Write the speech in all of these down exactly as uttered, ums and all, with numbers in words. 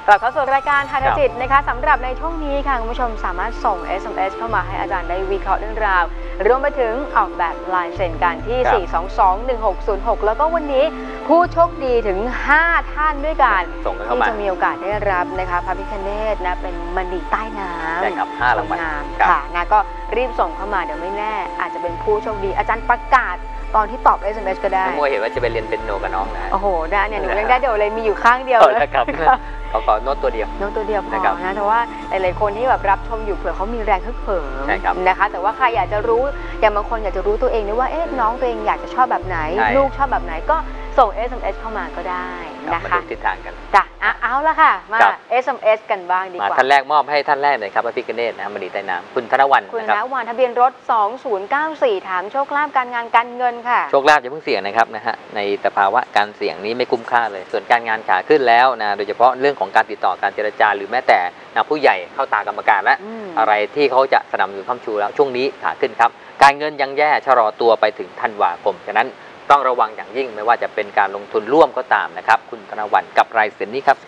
กลับเข้าสู่รายการทันจิตนะคะสำหรับในช่วงนี้ค่ะคุณผู้ชมสามารถส่ง เอส เอ็ม เอส เข้ามาให้อาจารย์ได้วิเคราะห์เรื่องราวรวมไปถึงออกแบบลายเซ็นกันที่ สี่ สอง สอง หนึ่ง หก ศูนย์ หก แล้วก็วันนี้ผู้โชคดีถึง ห้า ท่านด้วยกันที่จะมีโอกาสได้รับนะคะพระพิฆเนศนะเป็นมณีใต้น้ำใช่ครับห้ารางวัลค่ะนะก็รีบส่งเข้ามาเดี๋ยวไม่แน่อาจจะเป็นผู้โชคดีอาจารย์ประกาศตอนที่ตอบ เอส เอ็ม เอส ก็ได้มัวเห็นว่าจะไปเรียนเป็นโนกับน้องนะโอ้โหได้เนี่ยหนูยังได้เดี๋ยวเลยมีอยู่ข้างเดียวเลยครับเขาขอโน้ตตัวเดียวโน้ตตัวเดียวพอนะแต่ว่าหลายๆคนที่แบบรับชมอยู่เผื่อเขามีแรงฮึกเหิมนะคะแต่ว่าใครอยากจะรู้อย่างบางคนอยากจะรู้ตัวเองด้วยว่าเอ๊ะน้องตัวเองอยากจะชอบแบบไหนลูกชอบแบบไหนก็ส่ง เอส เอ็ม เอส เข้ามาก็ได้นะคะมาดูทิศทางกันจ้ะเอาละค่ะมา เอส เอ็ม เอส กันบ้างดีกว่าท่านแรกมอบให้ท่านแรกเลยครับพระพิฆเนศนะมณีใต้น้ำคุณธนวรรณคุณธนวรรณทะเบียนรถสองศูนย์เก้าสี่ถามโชคลาภการงานการเงินค่ะโชคลาภอย่าเพิ่งเสี่ยงนะครับนะฮะในสภาวะการเสี่ยงนี้ไม่คุ้มค่าเลยส่วนการงานขาขึ้นแล้วนะโดยเฉพาะเรื่องของการติดต่อการเจรจาหรือแม้แต่นะผู้ใหญ่เข้าตากรรมการและอะไรที่เขาจะสนับสนุนค้ำชูแล้วช่วงนี้ขาขึ้นครับการเงินยังแย่ชะลอตัวไปถึงธันวาคมฉะนั้นต้องระวังอย่างยิ่งไม่ว่าจะเป็นการลงทุนร่วมก็ตามนะครับคุณธนวรรณกับลายเซ็นนี้ครับ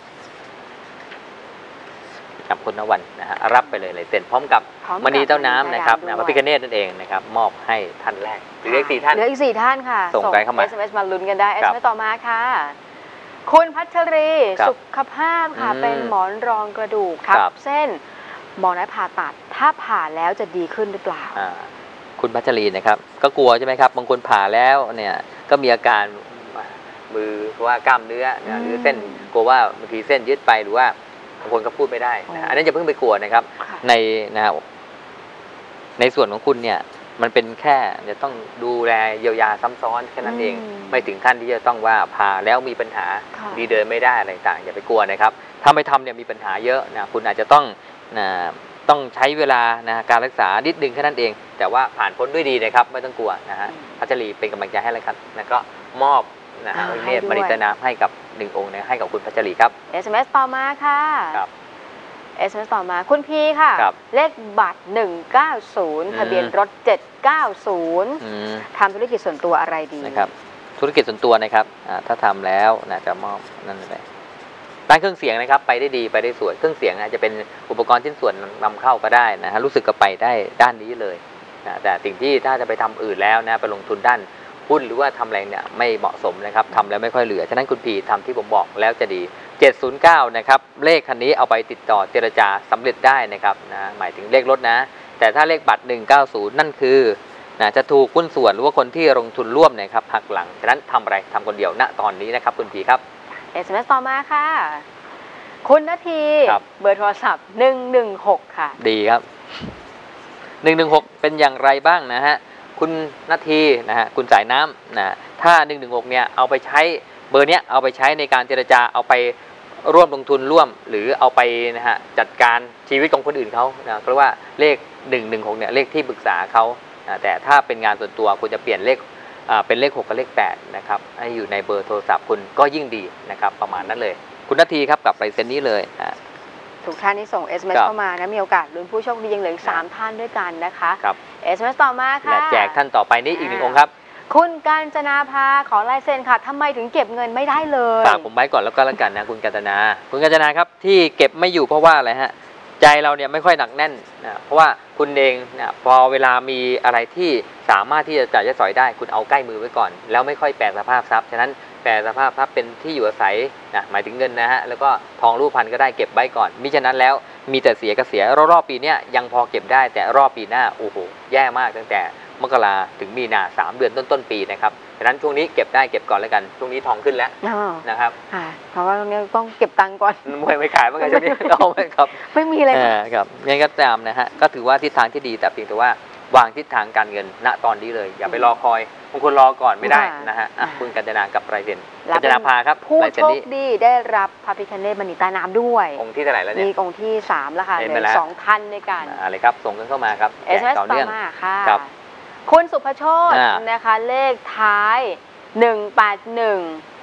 กับคุณธนวรรณนะฮะรับไปเลยลายเซ็นพร้อมกับมณีเต้าน้ำนะครับพระพิฆเนศนั่นเองนะครับมอบให้ท่านแรกเหลืออีกสี่ท่านเหลืออีกสี่ท่านค่ะส่งไปเข้ามาเอส เอ็ม เอส มาลุ้นกันได้ เอส เอ็ม เอส ต่อมาค่ะคุณพัชรีสุขภาพค่ะเป็นหมอนรองกระดูกทับเส้นหมอนัดผ่าตัดถ้าผ่าแล้วจะดีขึ้นหรือเปล่าคุณพัชรีนะครับก็กลัวใช่ไหมครับบางคนผ่าแล้วเนี่ยก็มีอาการมือว่ากล้ามเนื้อหรือเส้นกลัวว่าบางทีเส้นยืดไปหรือว่าบางคนก็พูดไม่ได้นะอันนี้จะเพิ่งไปกลัวนะครับในนะในส่วนของคุณเนี่ยมันเป็นแค่จะต้องดูแลเยียวยาซ้ำซ้อนแค่นั้นเองไม่ถึงขั้นที่จะต้องว่าผ่าแล้วมีปัญหาดีเดินไม่ได้อะไรต่างอย่าไปกลัวนะครับถ้าไม่ทำเนี่ยมีปัญหาเยอะนะคุณอาจจะต้องนะต้องใช้เวลานะการรักษานิดนึงแค่นั้นเองแต่ว่าผ่านพ้นด้วยดีนะครับไม่ต้องกลัวนะฮะพัชรีเป็นกำลังใจให้แล้วครับแล้วก็มอบนะฮะเนตรมณีเต้าน้ำให้กับหนึ่งองค์นะให้กับคุณพัชรีครับเอส เอ็ม เอส ต่อมาค่ะครับ เอส เอ็ม เอส ต่อมาคุณพีค่ะเลขบัตรหนึ่งเก้าศูนย์ทะเบียนรถเจ็ดเก้าศูนย์ทำธุรกิจส่วนตัวอะไรดีนะครับธุรกิจส่วนตัวนะครับถ้าทำแล้วนะจะมอบนั่นเลยด้านเครื่องเสียงนะครับไปได้ดีไปได้สวยเครื่องเสียงอาจจะเป็นอุปกรณ์ชิ้นส่วนนำเข้าก็ได้นะฮะรู้สึกก็ไปได้ด้านนี้เลยนะแต่สิ่งที่ถ้าจะไปทำอื่นแล้วนะไปลงทุนด้านหุ้นหรือว่าทำอะไรเนี่ยไม่เหมาะสมนะครับทำแล้วไม่ค่อยเหลือฉะนั้นคุณพีทำที่ผมบอกแล้วจะดีเจ็ดศูนย์เก้านะครับเลขคันนี้เอาไปติดต่อเจรจาสำเร็จได้นะครับนะหมายถึงเลขรถนะแต่ถ้าเลขบัตรหนึ่งเก้าศูนย์นั่นคือนะจะถูกหุ้นส่วนหรือว่าคนที่ลงทุนร่วมนะครับหักหลังฉะนั้นทำอะไรทำคนเดียวณตอนนี้นะครับคุณพีครับเอส เอ็ม เอส ต่อมาค่ะคุณนาทีเบอร์โทรศัพท์หนึ่งหนึ่งหกค่ะดีครับหนึ่งหนึ่งหกเป็นอย่างไรบ้างนะฮะคุณนาทีนะฮะคุณสายน้ำนะถ้าหนึ่งหนึ่งหกเนี่ยเอาไปใช้เบอร์เนี้ยเอาไปใช้ในการเจรจาเอาไปร่วมลงทุนร่วมหรือเอาไปนะฮะจัดการชีวิตของคนอื่นเขานะเพราะว่าเลขหนึ่งหนึ่งหกเนี่ยเลขที่ปรึกษาเขานะแต่ถ้าเป็นงานส่วนตัวคุณจะเปลี่ยนเลขเป็นเลขหกกับเลขแปดนะครับให้อยู่ในเบอร์โทรศัพท์คุณก็ยิ่งดีนะครับประมาณนั้นเลยคุณนาทีครับกับลายเซ็นนี้เลยทุกท่านที่ส่ง เอส เอ็ม เอส เข้ามานะมีโอกาสลุ้นผู้โชคดียังเหลือสามท่านด้วยกันนะคะครับเอส เอ็ม เอส ต่อมาค่ะแจกท่านต่อไปนี้อีกหนึ่งองค์ครับคุณกาญจนาภาขอลายเซ็นค่ะทำไมถึงเก็บเงินไม่ได้เลยฝากผมไว้ก่อนแล้วก็แล้วกันนะคุณกาญจนาคุณกาญจนาครับที่เก็บไม่อยู่เพราะว่าอะไรฮะใจเราเนี่ยไม่ค่อยหนักแน่นนะเพราะว่าคุณเองนะพอเวลามีอะไรที่สามารถที่จะจ่ายจะสอยได้คุณเอาใกล้มือไว้ก่อนแล้วไม่ค่อยแปลสภาพทรัพย์ฉะนั้นแปลสภาพทรัพย์เป็นที่อยู่อาศัยนะหมายถึงเงินนะฮะแล้วก็ทองรูปพรรณก็ได้เก็บไว้ก่อนมิฉะนั้นแล้วมีแต่เสียก็เสียรอบปีนี้ยังพอเก็บได้แต่รอบปีหน้าโอ้โหแย่มากตั้งแต่มกราถึงมีนาสามเดือนต้นต้นปีนะครับฉะนั้นช่วงนี้เก็บได้เก็บก่อนแล้วกันช่วงนี้ทองขึ้นแล้วนะครับเพราะว่าตรงนี้ต้องเก็บตังค์ก่อนไม่ไม่ขายเมื่อไงช่วงนี้เอาไหมครับไม่มีเลยครับงั้นก็ตามนะฮะก็ถือว่าทิศทางที่ดีแต่เพียงแต่ว่าวางทิศทางการเงินณตอนนี้เลยอย่าไปรอคอยบางคนรอก่อนไม่ได้นะฮะคุณกาญจนากับลายเซ็นกาญจนาภาครับผู้โชคดีได้รับพระพิฆเนศมณีใต้น้ำด้วยองค์ที่เท่าไหร่แล้วเนี่ยมีองค์ที่สามแล้วค่ะในสองท่านในการอะไรครับส่งกันเข้ามาครับเอส เอ็ม เอส ต่อมาค่ะคุณสุภโชตินะคะเลขท้ายหนึ่งแปดหนึ่ง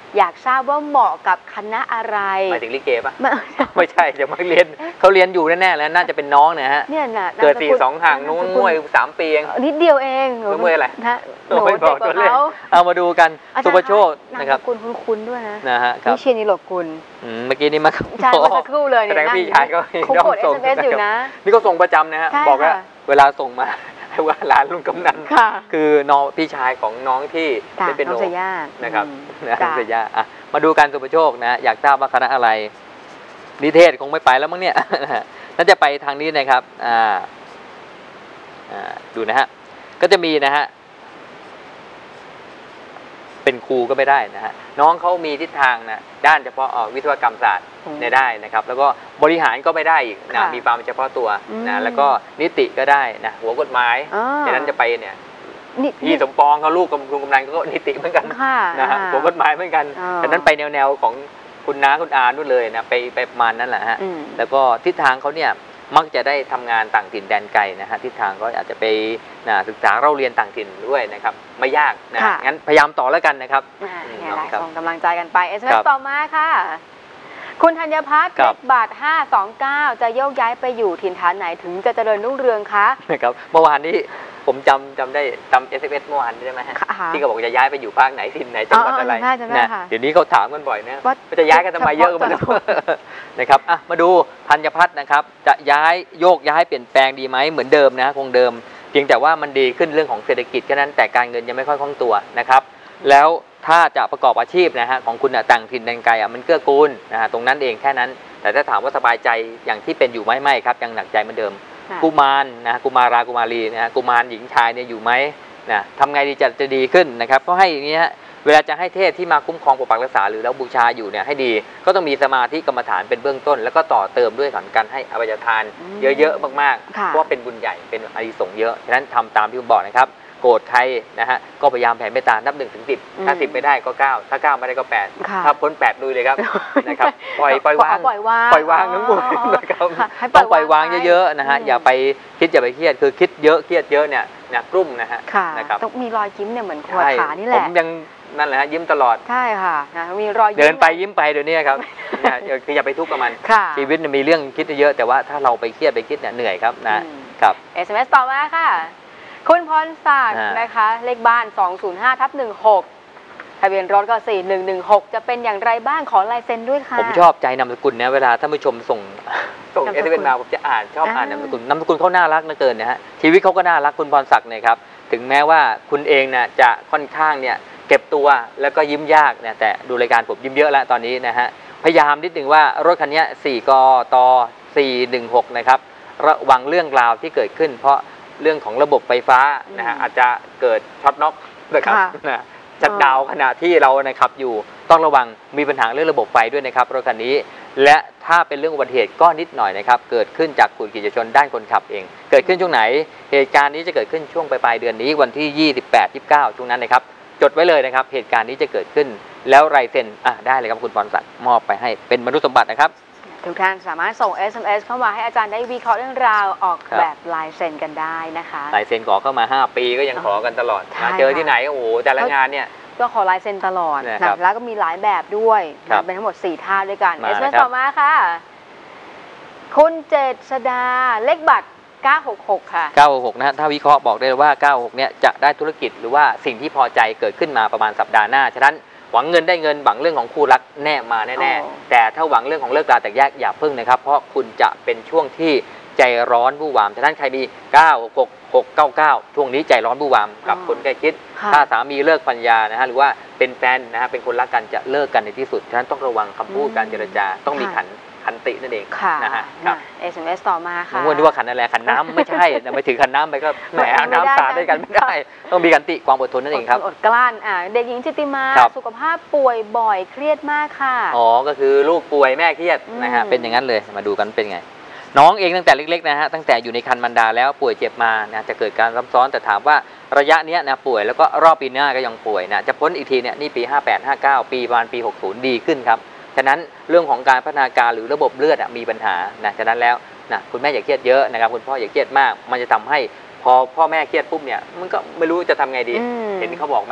อยากทราบว่าเหมาะกับคณะอะไรหมายถึงลิเกปะไม่ไม่ใช่จะมาเรียนเขาเรียนอยู่แน่ๆแล้วน่าจะเป็นน้องนะฮะเนี่ยนะเกิดสี่สองห่างนู้นมวยสามปีเองนิดเดียวเองมวยอะไรนะหนูไม่บเด็อกกกตัวว่าเลขเขาเอามาดูกันอาจารย์สุภโชคนามนะครับสกุลคุ้นๆด้วยนะนะฮะครับวิเชียรนิโรธกุลอืมเมื่อกี้นี้มาใช่เมื่อสักครู่เลยแสดงว่าพี่ชายก็มีเขาน้องกดส่งเอสเอ็มเอสอยู่นะนี่ก็ส่งประจำนะฮะใช่บอกว่าค่ะเวลาส่งมา ว่าร้านลุงกำนันค่ะคือน้องพี่ชายของน้องที่ค่ะเป็นน้องโนเซย่านะครับอืมนะจ้ะเสียยาอ่ะมาดูการสุภโชคนะอยากทราบว่าคณะอะไรนิเทศคงไม่ไปแล้วมั้งเนี่ย น่าจะไปทางนี้นะครับอ่าอ่าดูนะฮะก็จะมีนะฮะเป็นครูก็ไม่ได้นะฮะน้องเขามีทิศทางนะด้านเฉพาะเอ่อวิศวกรรมศาสตร์อืมเนี่ยได้นะครับ แล้วก็บริหารก็ไม่ได้อีกนะค่ะมีความเฉพาะตัวอืมนะแล้วก็นิติก็ได้นะหัวกฎหมายอ่าฉะนั้นจะไปเนี่ยนี่พี่สมปองเขาลูกกับคุณกำนันก็นิติเหมือนกันค่ะนะฮะอ่าหัวกฎหมายเหมือนกันอ่าฉะนั้นไปแนวๆของคุณน้าคุณอานู่นเลยนะไปไปประมาณนั้นแหละฮะอืมแล้วก็ทิศทางเขาเนี่ยมักจะได้ทำงานต่างถิ่นแดนไกลนะฮะทิศทางก็อาจจะไปนะศึกษาเราเรียนต่างถิ่นด้วยนะครับไม่ยากนะค่ะงั้นพยายามต่อแล้วกันนะครับอ่าอืมเนี่ยแหละครับส่งกำลังใจกันไปเอสเอ็มคเอรัสบต่อมาค่ะ คุณธัญพัฒน์ครัเลบขบาทห้าสองเก้าจะโยกย้ายไปอยู่ถิ่นฐานไหนถึงจะเจริญรุ่งเรืองคะนะครับเมื่อวานนี้ผมจำจำได้จำเอสเอ็มเอสเมื่อวานนี้ได้ไหมฮะค่ะที่เขาบอกจะย้ายไปอยู่ภาคไหนถิ่นไหนจังหวัดอ๋ออ๋ออะไรจำได้จำได้นะค่ะเดี๋ยวนี้เขาถามกันบ่อยนะว่าว่าจะย้ายกันทำไมเยอะกันเฉมาพาะนะครับอ่ะมาดูธัญพัฒน์นะครับจะย้ายโยกย้ายเปลี่ยนแปลงดีไหมเหมือนเดิมนะคงเดิม เพียงแต่ว่ามันดีขึ้นเรื่องของเศรษฐกิจแค่นั้นแต่การเงินยังไม่ค่อยคล่องตัวนะครับแล้วถ้าจะประกอบอาชีพนะฮะของคุณอะต่างถิ่นแดนไกลอ่ะมันเกื้อกูลนะฮะตรงนั้นเองแค่นั้น แต่ถ้าถามว่าสบายใจอย่างที่เป็นอยู่ไหมไม่ครับยังหนักใจเหมือนเดิมค่ะกุมารนะกุมารากุมารีนะกุมารหญิงชายเนี่ยอยู่ไหมนะทำไงดีจะจะดีขึ้นนะครับก็ให้อย่างนี้ฮะเวลาจะให้เทพที่มาคุ้มครองปกปักรักษาหรือแล้วบูชาอยู่เนี่ยให้ดีก็ต้องมีสมาธิกรรมฐานเป็นเบื้องต้น แล้วก็ต่อเติมด้วยการให้อภัยทานอืมเยอะๆมากๆค่ะเพราะว่าเป็นบุญใหญ่เป็นอานิสงส์เยอะฉะนั้นทำตามที่ผมบอกนะครับโกรธใครนะฮะก็พยายามแผ่เมตตานับหนึ่งถึงสิบถ้าสิบไม่ได้ก็เก้าถ้าเก้าไม่ได้ก็แปดค่ะถ้าพ้นแปดลุยเลยครับนะครับปล่อยปล่อยวางปล่อยวางปล่อยวางทั้งหมดอ๋อนะครับค่ะให้ต้องปล่อยวางเยอะๆนะฮะมอย่าไปคิดอย่าไปเครียดคือคิดเยอะเครียดเยอะเนี่ยเนี่ยกลุ้มนะฮะค่ะนะครับต้องมีรอยยิ้มเนี่ยเหมือนขวดใช่ขานี่แหผละมยังนั่นแหละฮะยิ้มตลอดใช่ค่ะนะมีรอยยิ้มเดินไปยิ้มไปเดี๋ยวนี้ครับนะคืออย่าไปทุกข์กับมันค่ะชีวิตเนี่ยมีเรื่องคิดเยอะแต่ว่าถ้าเราไปเครียดไปคิดเนี่ยเหนื่อยครับนะอืมครับเอสเอ็มเอสต่อมาค่ะ คุณพรศักดิ์อ่านนะคะ เลขบ้าน สองศูนย์ห้าทับหนึ่งหก ทะเบียนรถก็ สี่หนึ่งหนึ่งหก จะเป็นอย่างไรบ้างขอลายเซ็นด้วยค่ะผมชอบใจนามสกุลนะเวลาท่านผู้ชมส่ง ส่งนามสเอกุลสเอ็มมาผมจะอ่านชอบอ่านอ่านนามสกุลนามสกุลเขาน่ารักเหลือเกินนะฮะชีวิตเขาก็น่ารักคุณพรศักดิ์เนี่ยครับถึงแม้ว่าคุณเองนะจะค่อนข้างเนี่ยเก็บตัวแล้วก็ยิ้มยากเนี่ยแต่ดูรายการผมยิ้มเยอะแล้วตอนนี้นะฮะพยายามนิดหนึ่งว่ารถคันนี้สี่กตสี่หนึ่งหกนะครับระวังเรื่องราวที่เกิดขึ้น เพราะเรื่องของระบบไฟฟ้านะฮะอาจจะเกิดช็อตน็อกนะครับค่ะนะชัดดาวน์ขณะที่เรานะครับอยู่ต้องระวังมีปัญหาเรื่องระบบไฟด้วยนะครับรถคันนี้และถ้าเป็นเรื่องอุบัติเหตุก็นิดหน่อยนะครับเกิดขึ้นจากขุนขีดชนด้านคนขับเอง เกิดขึ้นช่วงไหนเหตุการณ์นี้จะเกิดขึ้นช่วงปลายๆเดือนนี้วันที่ยี่สิบแปด ยี่สิบเก้าช่วงนั้นนะครับจดไว้เลยนะครับเหตุการณ์นี้จะเกิดขึ้นแล้วลายเซ็นอ่ะได้เลยครับคุณพรศักดิ์มอบไปให้เป็นมนุษย์สมบัตินะครับทุกท่านสามารถส่ง เอส เอ็ม เอส เข้ามาให้อาจารย์ได้วิเคราะห์เรื่องราวออกครับแบบลายเซ็นกันได้นะคะลายเซ็นขอเข้ามาห้าปีก็ยังขอกันตลอดใช่นะเจอที่ค่ะไหนโอ้โหแต่ละงานเนี่ยก็ขอลายเซ็นตลอดนะนะครับ แล้วก็มีหลายแบบด้วยครับเป็นทั้งหมดสี่ท่าด้วยกันมาเอส เอ็ม เอสนะครับต่อมาค่ะ คุณเจษดาเลขบัตรเก้าหกหกค่ะเก้าหกนะฮะถ้าวิเคราะห์บอกได้เลยว่าเก้าหกเนี่ยจะได้ธุรกิจหรือว่าสิ่งที่พอใจเกิดขึ้นมาประมาณสัปดาห์หน้าฉะนั้นหวังเงินได้เงินหวังเรื่องของคู่รักแน่มาแน่อ๋อๆแต่ถ้าหวังเรื่องของเลิกราแตกแยกอย่าพึ่งนะครับเพราะคุณจะเป็นช่วงที่ใจร้อนวู่วามฉะนั้นใครมีเก้า หก หก เก้า เก้าช่วงนี้ใจร้อนวู่วามกับคนใกล้ชิดค่ะถ้าสามีเลิกปัญญานะฮะหรือว่าเป็นแฟนนะฮะเป็นคนรักกันจะเลิกกันในที่สุดฉะนั้นต้องระวังคำพูดการเจรจาต้องมีขันขันตินั่นเองค่ะนะฮะครับเอส เอ็ม เอส ต่อมาค่ะผมว่านึกว่าขันอะไรขันน้ำไม่ใช่แต่ไปถือขันน้ำไปก็แหมเอาน้ำสาดด้วยกันไม่ได้ ต้องมีขันติความอดทนนั่นเองครับอดกลั้นอ่าเด็กหญิงจิตติมาครับสุขภาพป่วยบ่อยเครียดมากค่ะอ๋อก็คือลูกป่วยแม่เครียดนะฮะอืมเป็นอย่างนั้นเลยมาดูกันเป็นไง น้องเองตั้งแต่เล็กๆนะฮะตั้งแต่อยู่ในครรภ์มารดาแล้วป่วยเจ็บมานะจะเกิดการซ้ำซ้อนแต่ถามว่าระยะเนี้ยนะป่วยแล้วก็รอบปีหน้าก็ยังป่วยนะจะพ้นอีกทีเนี่ยนี่ปีห้าแปด ห้าเก้าปีประมาณปีหกสิบดีขึ้นครับฉะนั้นเรื่องของการพัฒนาการหรือระบบเลือดอะมีปัญหานะฉะนั้นแล้วนะคุณแม่อย่าเครียดเยอะนะครับคุณพ่ออย่าเครียดมาก มันจะทำให้พอพ่อแม่เครียดปุ๊บเนี่ยมันก็ไม่รู้จะทำไงดีอืมเห็นเขาบอกไหม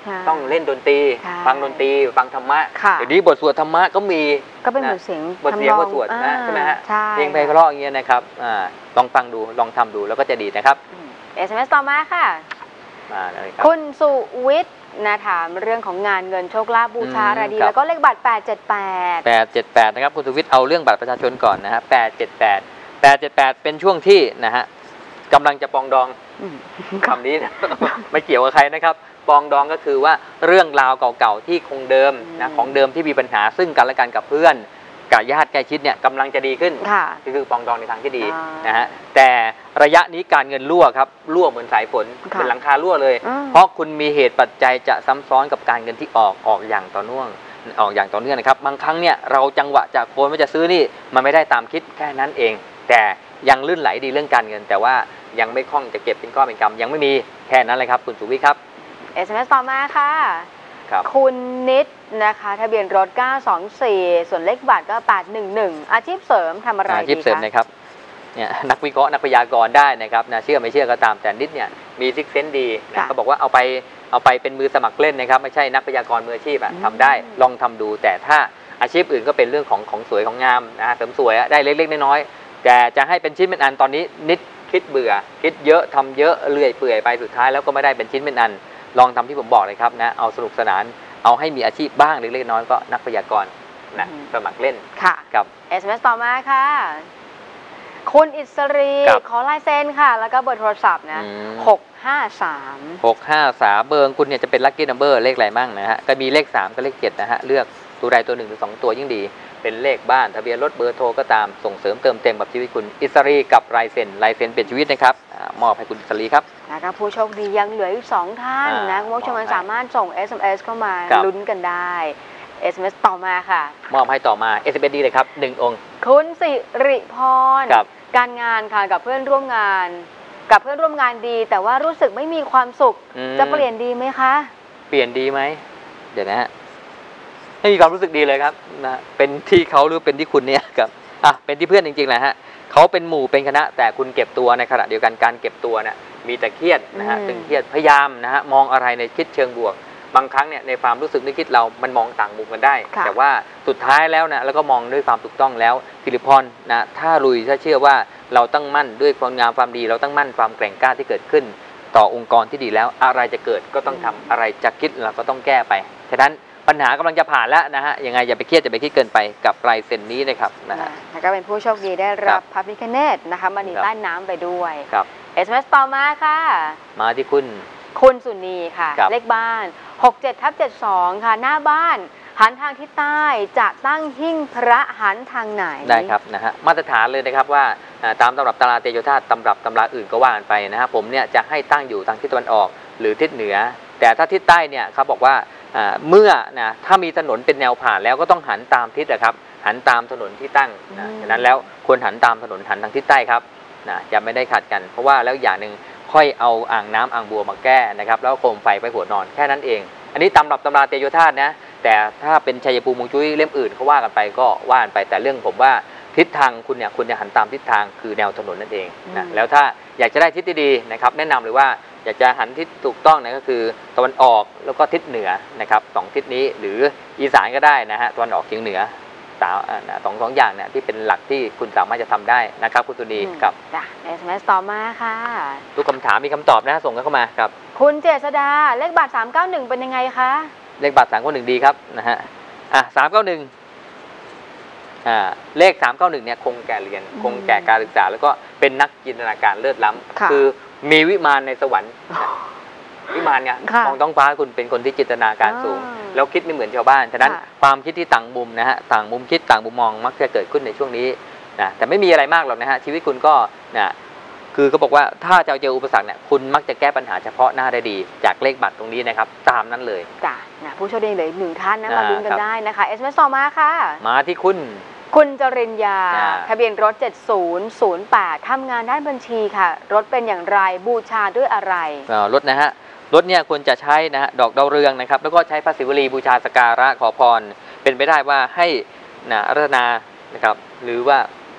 ต้องเล่นดนตรีฟังดนตรีฟังธรรมะเดี๋ยวนี้บทสวดธรรมะก็มีก็เป็นบทเสียงบทเสียงบทสวดนะใช่ไหมฮะเพลงไพเราะอย่างเงี้ยนะครับลองฟังดูลองทำดูแล้วก็จะดีนะครับเอส เอ็ม เอส ต่อมาค่ะมาเลยครับคุณสุวิทย์นะถามเรื่องของงานเงินโชคลาภบูชาอะไรดีแล้วก็เลขบัตรแปดเจ็ดแปดแปดเจ็ดแปดนะครับคุณสุวิทย์เอาเรื่องบัตรประชาชนก่อนนะฮะแปดเจ็ดแปด แปดเจ็ดแปดเป็นช่วงที่นะฮะกำลังจะปองดองคำนี้นะ ไม่เกี่ยวกับใครนะครับปองดองก็คือว่าเรื่องราวเก่าๆที่คงเดิมนะของเดิมที่มีปัญหาซึ่งกันและกันกับเพื่อนกับญาติใกล้ชิดเนี่ยกำลังจะดีขึ้นคือปองดองในทางที่ดีนะฮะแต่ระยะนี้การเงินรั่วครับรั่วเหมือนสายฝนเป็นหลังคารั่วเลยเพราะคุณมีเหตุปัจจัยจะซ้ำซ้อนกับการเงินที่ออกออกอย่างต่อเนื่องออกอย่างต่อเนื่องนะครับบางครั้งเนี่ยเราจังหวะจะโคนว่าจะซื้อนี่มันไม่ได้ตามคิดแค่นั้นเองแต่ยังลื่นไหลดีเรื่องการเงินแต่ว่ายังไม่คล่องจะเก็บเป็นก้อนเป็นกำยังไม่มีแค่นั้นเลยครับคุณสุวิทย์ครับเอส เอ็ม เอส ต่อมาค่ะครับคุณนิดนะคะทะเบียนรถเก้าสองสี่ส่วนเลขบัตรก็แปดหนึ่งหนึ่งอาชีพเสริมทำอะไรดีคะอาชีพเสริมนะครับเนี่ยนักวิเคราะห์นักพยากรณ์ได้นะครับนะเชื่อไม่เชื่อก็ตามแต่นิดเนี่ยมีซิกเซนส์ดีนะเขาบอกว่าเอาไปเอาไปเป็นมือสมัครเล่นนะครับไม่ใช่นักพยากรณ์มืออาชีพอะทำได้ลองทำดูแต่ถ้าอาชีพอื่นก็เป็นเรื่องของของสวยของงามนะเสริมสวยได้เล็กๆน้อยๆแต่จะให้เป็นชิ้นเป็นอันตอนนี้นิดคิดเบื่อคิดเยอะทำเยอะเลื่อยเปื่อยไปสุดท้ายแล้วก็ไม่ได้เป็นชิ้นเป็นอันลองทำที่ผมบอกเลยครับนะเอาสนุกสนานเอาให้มีอาชีพบ้างเล็กๆน้อยๆก็นักพยากรณ์นะสมัครเล่นค่ะกับเอส เอ็ม เอส ต่อมาค่ะคุณอิสรีขอลายเซ็นค่ะแล้วก็เบอร์โทรศัพท์นะหกห้าสามหกห้าสามเบอร์คุณเนี่ยจะเป็นลัคกี้นัมเบอร์เลขอะไรมั่งนะฮะก็มีเลขสามกับเลขเจ็ดนะฮะเลือกตัวใดตัวหนึ่งหรือสองตัวยิ่งดีเป็นเลขบ้านทะเบียนรถเบอร์โทรก็ตามส่งเสริมเติมเต็มแบบชีวิตคุณอิสรีกับลายเซ็นลายเซ็นเปลี่ยนชีวิตนะครับมอบให้คุณอิสรีครับนะครับผู้โชคดียังเหลืออีกสองท่านนะคุณผู้ชมสามารถส่ง เอส เอ็ม เอส เข้ามาลุ้นกันได้ เอส เอ็ม เอส ต่อมาค่ะมอบให้ต่อมา เอส เอ็ม เอส ดีเลยครับหนึ่งองค์คุณสิริพรการงานค่ะกับเพื่อนร่วมงานกับเพื่อนร่วมงานดีแต่ว่ารู้สึกไม่มีความสุขจะเปลี่ยนดีไหมคะเปลี่ยนดีไหมเดี๋ยวนะฮะไม่มีความรู้สึกดีเลยครับนะเป็นที่เขาหรือเป็นที่คุณเนี่ยครับอ่ะเป็นที่เพื่อนจริงๆแหละฮะเขาเป็นหมู่เป็นคณะแต่คุณเก็บตัวในขณะเดียวกันการเก็บตัวเนี่ยมีแต่เครียดนะฮะตึงเครียดพยายามนะฮะมองอะไรในคิดเชิงบวกบางครั้งเนี่ยในความรู้สึกนึกคิดเรามันมองต่างมุมกันได้แต่ว่าสุดท้ายแล้วนะแล้วก็มองด้วยความถูกต้องแล้วสิริพรนะถ้าลุยถ้าเชื่อว่าเราตั้งมั่นด้วยความงามความดีเราตั้งมั่นความแกร่งกล้าที่เกิดขึ้นต่อองค์กรที่ดีแล้วอะไรจะเกิดก็ต้องทำอะไรจะคิดเราก็ต้องแก้ไปฉะนั้นปัญหากำลังจะผ่านแล้วนะฮะยังไงอย่าไปเครียดอย่าไปคิดเกินไปกับลายเซ็นนี้นะครับนะฮะแล้วก็เป็นผู้โชคดีได้รับพระพิฆเนศนะคะมณีใต้น้ำไปด้วยครับเอส เอ็ม เอส ต่อมาค่ะมาที่คุณคุณสุนีค่ะเลขบ้านหกเจ็ดทับเจ็ดสองค่ะหน้าบ้านหันทางทิศใต้จะตั้งหิ้งพระหันทางไหนได้ครับนะฮะมาตรฐานเลยนะครับว่าตามตำรับตำราเตโยธาตำรับตำราอื่นก็ว่ากันไปนะฮะผมเนี่ยจะให้ตั้งอยู่ทางทิศตะวันออกหรือทิศเหนือแต่ถ้าทิศใต้เนี่ยเขาบอกว่าเมื่อนะถ้ามีถนนเป็นแนวผ่านแล้วก็ต้องหันตามทิศนะครับหันตามถนนที่ตั้งนะฉะนั้นแล้วควรหันตามถนนหันทางทิศใต้ครับนะจะไม่ได้ขัดกันเพราะว่าแล้วอย่างหนึ่งค่อยเอาอ่างน้ำอ่างบัวมาแก้นะครับแล้วโคมไฟไปหัวนอนแค่นั้นเองอันนี้ตำรับตำราเตโยธานะแต่ถ้าเป็นชัยภูมิมงจุ้ยเล่มอื่นเขาว่ากันไปก็ว่ากันไปแต่เรื่องผมว่าทิศทางคุณเนี่ยคุณจะหันตามทิศทางคือแนวถนนนั่นเองนะแล้วถ้าอยากจะได้ทิศที่ดีนะครับแนะนำเลยว่าอยากจะหันทิศถูกต้องนะก็คือตะวันออกแล้วก็ทิศเหนือนะครับสองทิศนี้หรืออีสานก็ได้นะฮะตะวันออกเฉียงเหนือสาวสองสองอย่างเนี่ยที่เป็นหลักที่คุณสามารถจะทำได้นะครับคุณสุนีครับจ้ะ เอส เอ็ม เอส ต่อมาค่ะทุกคำถามมีคำตอบนะส่งกันเข้ามาครับคุณเจษดาเลขบัตรสามเก้าหนึ่งเป็นยังไงคะเลขบัตรสามเก้าหนึ่งดีครับนะฮะอ่ะสามเก้าหนึ่งอ่าเลขสามเก้าหนึ่งเนี่ยคงแก่เรียนคงแก่การศึกษาแล้วก็เป็นนักจินตนาการเลิศล้ำคือมีวิมานในสวรรค์วิมานไงมองท้องฟ้าคุณเป็นคนที่จินตนาการสูงแล้วคิดไม่เหมือนชาวบ้านฉะนั้นความคิดที่ต่างมุมนะฮะต่างมุมคิดต่างมุมมองมักจะเกิดขึ้นในช่วงนี้นะแต่ไม่มีอะไรมากหรอกนะฮะชีวิตคุณก็นะคือเขาบอกว่าถ้าจะเจออุปสรรคเนี่ยคุณมักจะแก้ปัญหาเฉพาะหน้าได้ดีจากเลขบัตรตรงนี้นะครับตามนั้นเลยจ้ะนะผู้โชคดีเลยหนึ่งท่านนะมาลุ้นกันได้นะคะเอส เอ็ม เอส ต่อมาค่ะมาที่คุณคุณจริญญาทะเบียนรถเจ็ดศูนย์ศูนย์แปดทำงานด้านบัญชีค่ะรถเป็นอย่างไรบูชาด้วยอะไรรถนะฮะรถเนี่ยควรจะใช้นะฮะดอกดาวเรืองนะครับแล้วก็ใช้พระศิวลีบูชาสักการะขอพรเป็นไปได้ว่าให้นะรัตนานะครับหรือว่า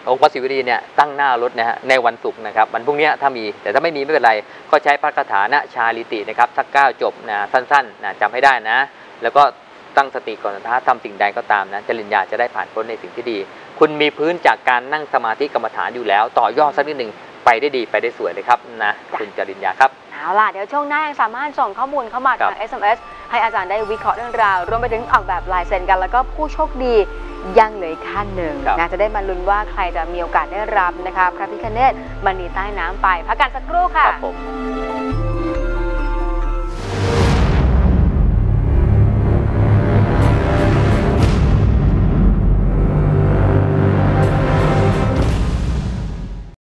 องค์พระศิวลีเนี่ยตั้งหน้ารถนะฮะในวันศุกร์นะครับวันพรุ่งนี้ถ้ามีแต่ถ้าไม่มีไม่เป็นไรก็ใช้พระคาถานะชาลิตินะครับสักเก้าจบนะสั้นๆนะจำให้ได้นะแล้วก็ตั้งสติก่อนนะทำสิ่งใดก็ตามนะจริญญาจะได้ผ่านพ้นในสิ่งที่ดีคุณมีพื้นจากการนั่งสมาธิกรรมฐานอยู่แล้วต่อยอดสักนิดหนึ่งไปได้ดีไปได้สวยเลยครับนะคุณจริญญาครับเอาล่ะเดี๋ยวช่วงหน้ายังสามารถส่งข้อมูลเข้ามาทาง เอส เอ็ม เอส ให้อาจารย์ได้วิเคราะห์เรื่องราวรวมไปถึงออกแบบลายเซ็นกันแล้วก็ผู้โชคดียังเหลืออีกท่านหนึ่งนะจะได้มาลุ้นว่าใครจะมีโอกาสได้รับนะคะพระพิฆเนศมณีใต้น้ำไปพักกันสักครู่ค่ะครับผม